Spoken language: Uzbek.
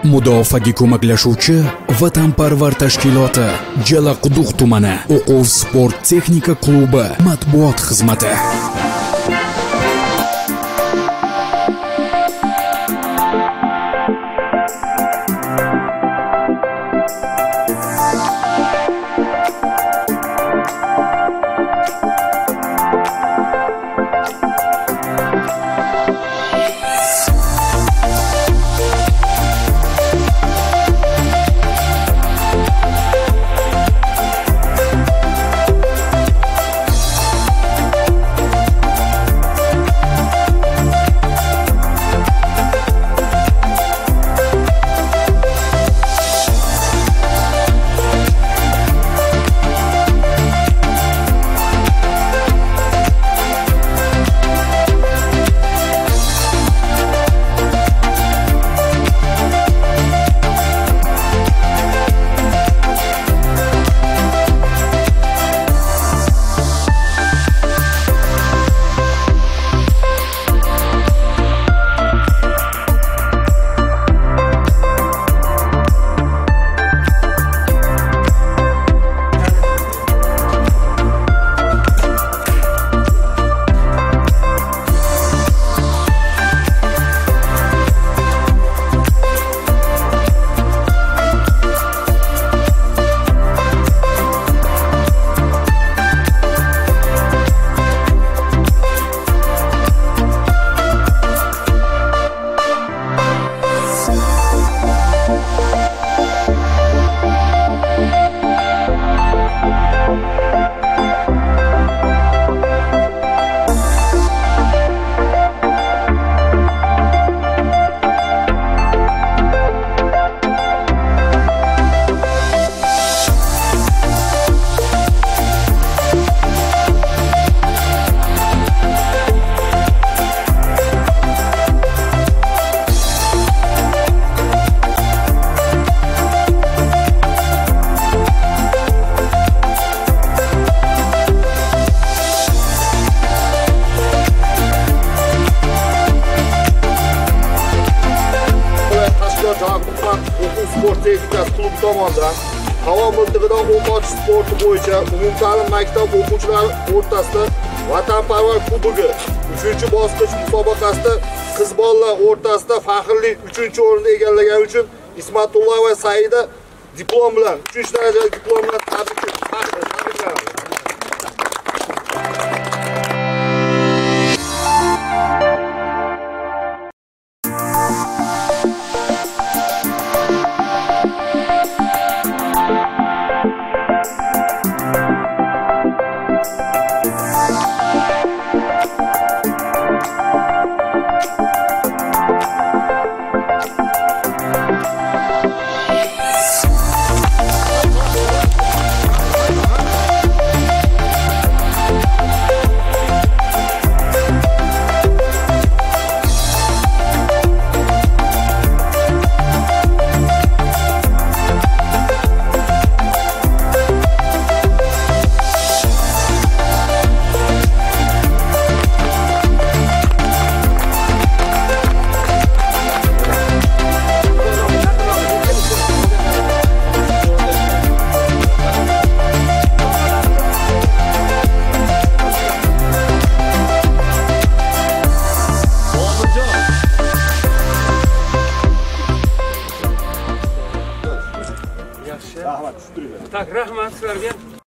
Mudofaaga ko'maklashuvchi vatanparvar tashkiloti Jalaquduq tumani o'quv sport texnika klubi matbuot xizmati. O'quv sport texnikasi klub tomonidan havo miltig'ida o'q otish sporti bo'yicha umumta'lim maktab o'quvchilari o'rtasida vatanparvar kubogi 3-bosqich musobaqasida qiz bolalar o'rtasida faxrli 3-o'rinni egallagani uchun Ismatullo va Saida diplom bilan 3-darajali diplom bilan tabriklaymiz. Tak, rahmat sizlarga.